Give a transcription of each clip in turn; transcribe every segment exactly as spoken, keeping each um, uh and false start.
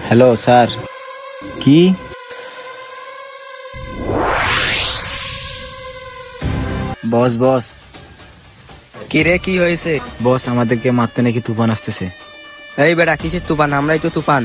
Hello sir. কি বস বস কি রে, কি হয়েছে? বস আমাদেরকে মারতে নাকি তুফান আসতেছে। এই বেটা, কিসের তুফান? আমরাই তো তুফান।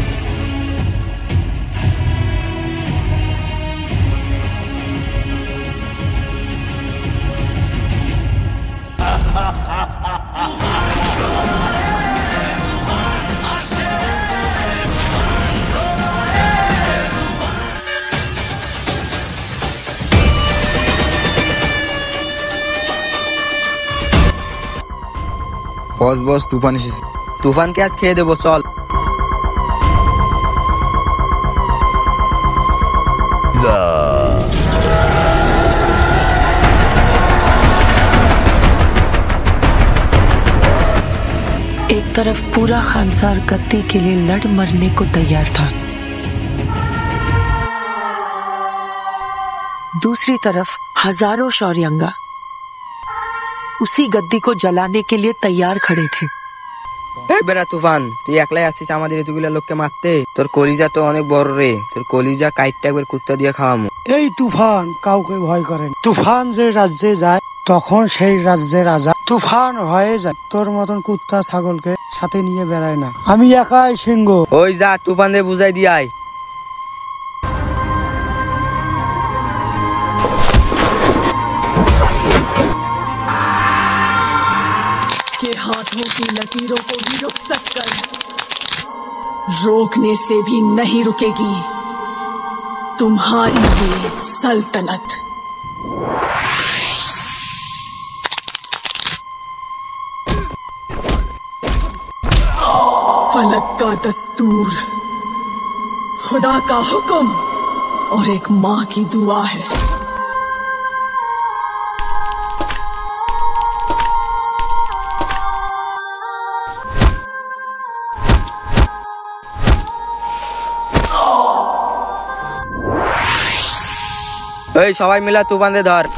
বস বস তুফান এসেছে। তুফানকে আজ খেয়ে দেবো, চল। एक तरफ पूरा खानसार गद्दी के लिए लड़ मरने को तैयार था, दूसरी तरफ हजारों शौर्यंगा उसी गद्दी को जलाने के लिए तैयार खड़े थे। এই বেটা তুফান, তুই একলাই আসছিস আমাদের এতগুলা লোককে মারতে? তোর কলিজা তো অনেক বড় রে, তোর কলিজা কাইটটা একবার কুত্তা দিয়ে খাওয়ামু। এই তুফান কাউকে ভয় করে না। তুফান যে রাজ্যে যায় তখন সেই রাজ্যের রাজা তুফান হয়ে যায়। তোর মতন কুত্তা ছাগলকে সাথে নিয়ে বেড়ায় না, আমি একাই সিংহ। ওই যা, তুফান দিয়ে বুঝাই দিয়ে আয়। के हाथों की लकीरों को भी रुक सककर रोकने से भी नहीं रुकेगी तुम्हारी ये सल्तनत। फलक का दस्तूर, खुदा का हुक्म और एक माँ की दुआ है। এই সবাই মিলা তুফান দে ধর।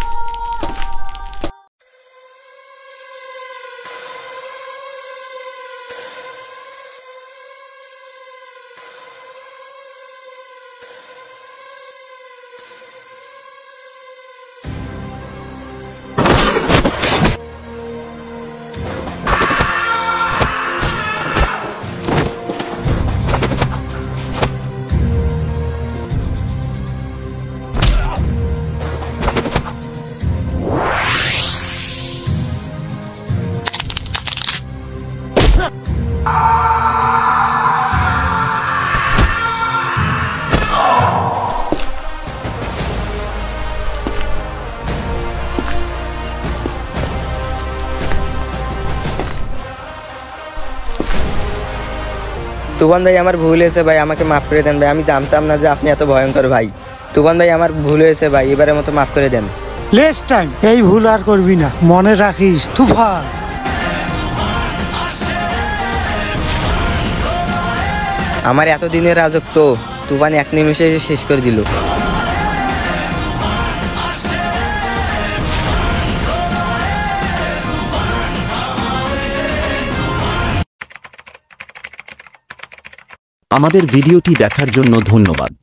তুফান ভাই, আমার ভুল হয়েছে ভাই, আমাকে মাফ করে দেন ভাই। আমি জানতাম না যে আপনি এত ভয়ঙ্কর ভাই। তুফান ভাই, আমার ভুল হয়েছে ভাই, এবারের মতো মাফ করে দেন। নেক্সট টাইম এই ভুল আর করবি না, মনে রাখিস তুফান। আমার এতদিনের রাজত্ব তুফান এক নিমিষে এসে শেষ করে দিল। আমাদের ভিডিওটি দেখার জন্য ধন্যবাদ।